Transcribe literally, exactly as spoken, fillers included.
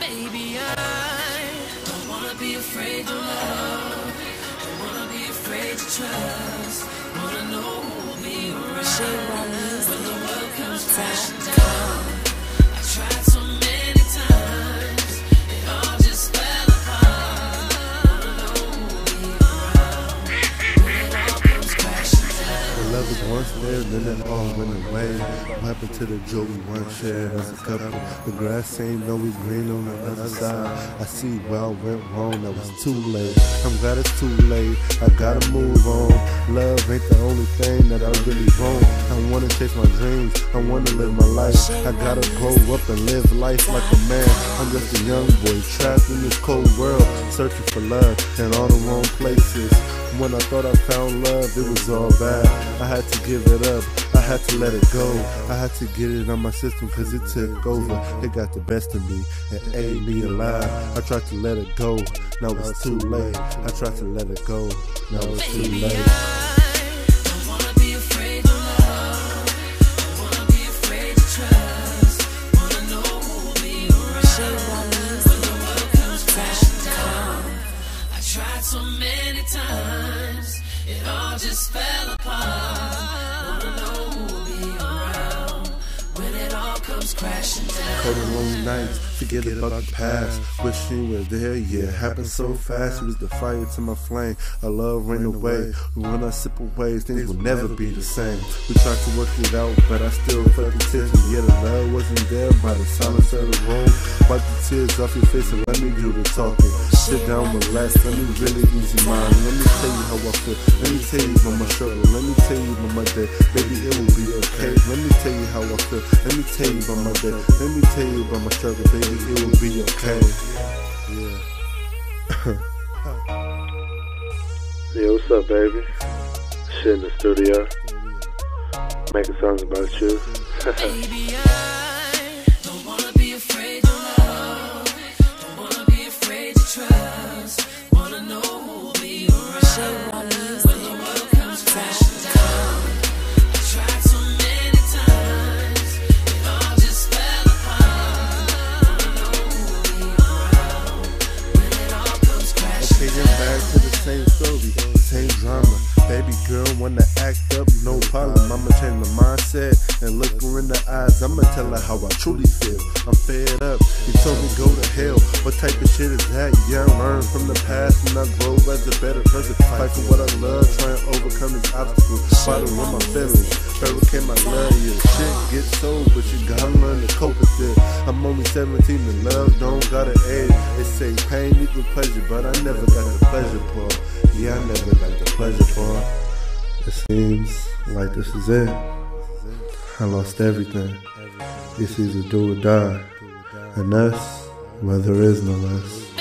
Baby, I don't wanna be afraid to love, don't wanna be afraid to trust, wanna know who will be around when the world comes crashing down. I tried so many times, it all just fell apart. Wanna know who will be around when it all comes crashing down. The love was once there, then it all went away. What happened to the joy we once shared as a couple? The grass ain't always green on the other side. I see where I went wrong, that was too late. I'm glad it's too late, I gotta move on. Love ain't the only thing that I really want. I wanna chase my dreams, I wanna live my life. I gotta grow up and live life like a man. I'm just a young boy trapped in this cold world, searching for love in all the wrong places. When I thought I found love, it was all bad. I had to give it up, I had to let it go. I had to get it on my system cause it took over. It got the best of me and ate me alive. I tried to let it go, now it's too late. I tried to let it go, now it's too late. So many times, it all just fell apart. Wanna know who will be around when it all comes crashing down. Cold and long nights, forget about the past. Wishing you were there, yeah, it happened so fast. It was the fire to my flame, our love ran away. When I sip away, things will never be the same. We tried to work it out, but I still felt the tension. Yeah, the love wasn't there by the silence of the room. Wipe the tears off your face and let me do the talking. Sit down, relax, let me really ease your mind. Let me tell you how I feel, let me tell you about my struggle. Let me tell you about my day, baby, it will be okay. Let me tell you how I feel, let me tell you about my day. Let me tell you about my struggle, baby, it will be okay. Yeah. Yeah, what's up, baby? Shit in the studio, making songs about you. Baby, I don't wanna be afraid to love, don't wanna be afraid to trust, wanna know who will be around when the world comes crashing down. I tried so many times, it all just fell apart. Wanna know who will be around when it all comes crashing Okay, you're back to the same story, same drama. Baby girl wanna act up, no problem. I'ma change my mindset and look her in the eyes. I'ma tell her how I truly feel. I'm fed up, you told me go to hell. What type of shit is that? Yeah, I learned from the past and I grow as a better person. Fight for what I love, try and overcome these obstacles. Fighting with my feelings, barricade my love. Yeah, shit gets sold, but you gotta learn to cope with it. I'm only seventeen and love don't got an age. They say pain equals pleasure, but I never got the pleasure part. Yeah, I never got the pleasure part. It seems like this is it. I lost everything. It's either do or die. And us, well, there is no less.